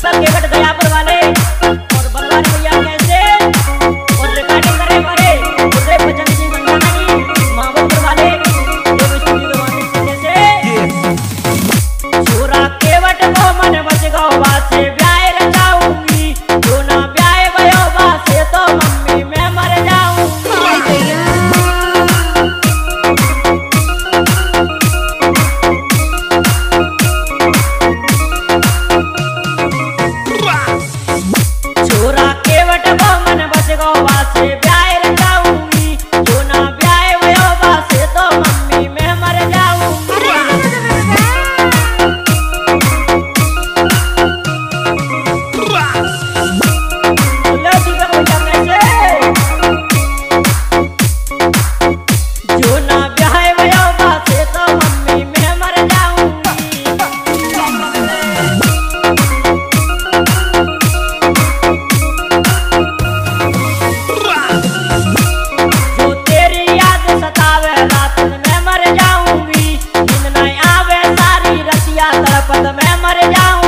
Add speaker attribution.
Speaker 1: तक केवट गयापुर वाले और बलवारी भैया कैसे और रिकॉर्डिंग करे हमारे उदय बच्चन जी मंगानी मामूदपुर वाले देव स्टूडियो वाले जैसे छोरा केवट को मन बच गो बासे ब्याह रचाऊंगी जो ना ब्याह भयो बासे तो मम्मी मैं मर जाऊंगी। छोरा केवट को मन बच गो बासे ब्याह रचाऊंगी जो ना ब्याह भयो बासे तो मम्मी मैं मर जाऊंगी। जो ना ब्याह भयो बासे तो मम्मी मैं मर जाऊंगी। जो तेरी याद सतावे रात मैं मर जाऊंगी नींद नहीं आवे सारी रतिया तड़पत मैं मर जाऊंगी।